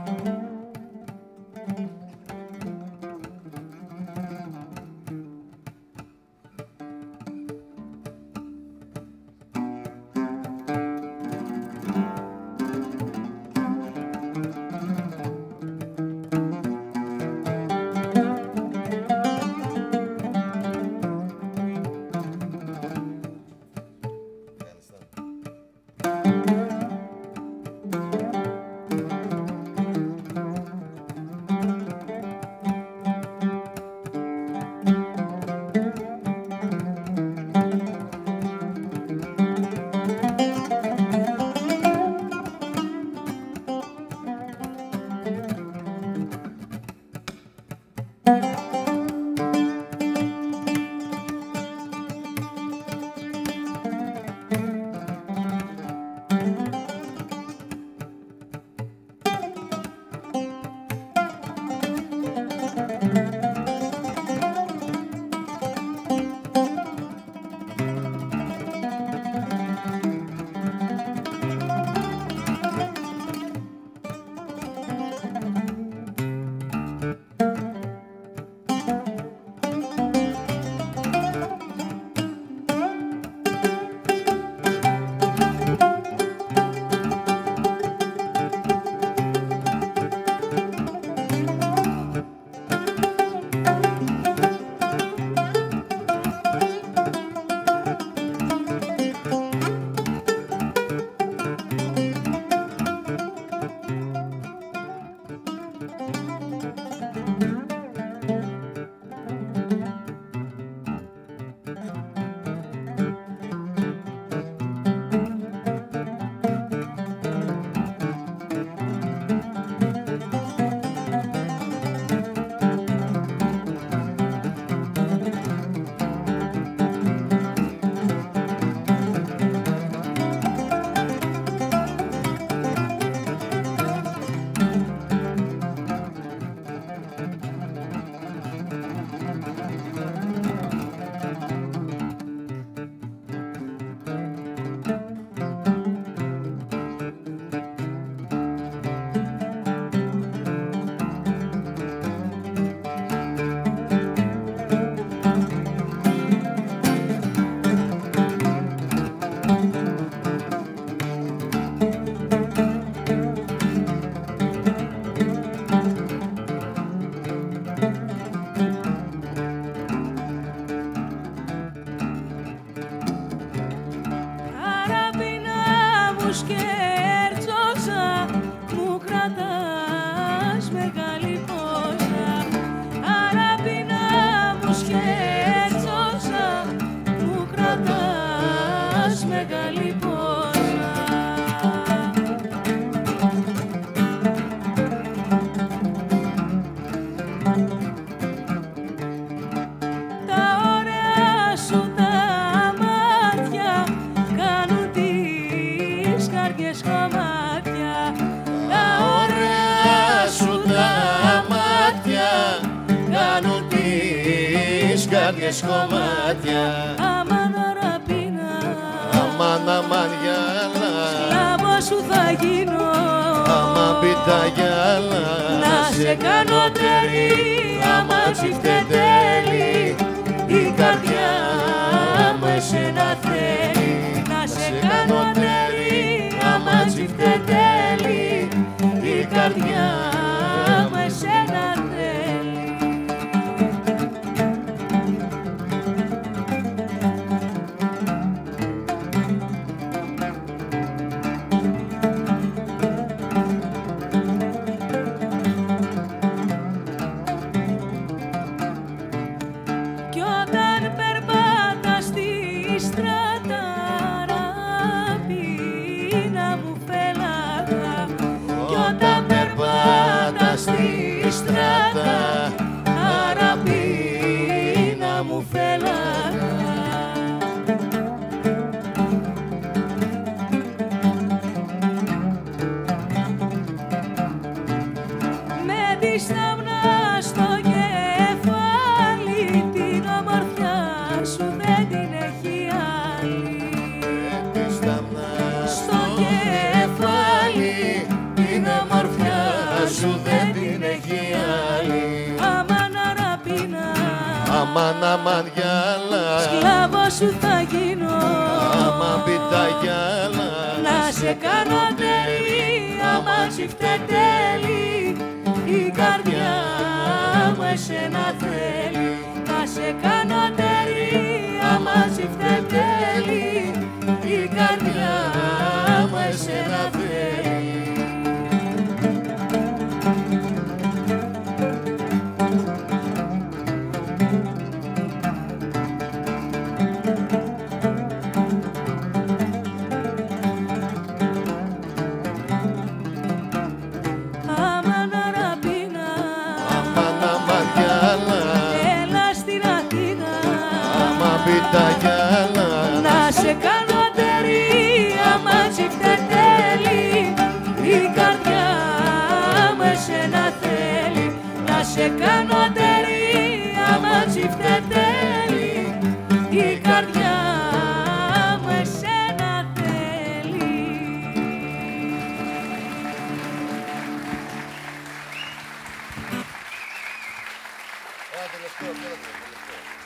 καρδιές κομμάτια. Αμάν αραπίνα, αμάν αμάν γυάλα, σκλάβος σου θα γίνω. Αμάν πίτα γυάλα, να σε κάνω τέρι, άμα τσιφτε τέλει. Η καρδιά μου εσένα θέλει. Να σε κάνω τέρι, άμα τσιφτε τέλει. Η καρδιά μου εσένα θέλει. Κι όταν περπατάς αμάν αμάν γυάλα, σκλάβος σου θα γίνω. άμα πει τα γυάλα, Να σε κάνω τέρι, άμα τσιφτετέλει. Η καρδιά μου εσένα θέλει. Να σε κάνω τέρι, άμα τσιφτετέλει. Η καρδιά μου εσένα θέλει. Αμάν αραμπίνα, αμάν αμάν γυάλα, έλα στην Αθήνα. άμα πει τα γυάλα, Να σε κάνω τέρι, άμα τσιφτετέλει. Η καρδιά μου εσένα θέλει. Να σε κάνω τέρι, άμα τσιφτετέλει. Η καρδιά μου εσένα θέλει. Ένα τελευταίο.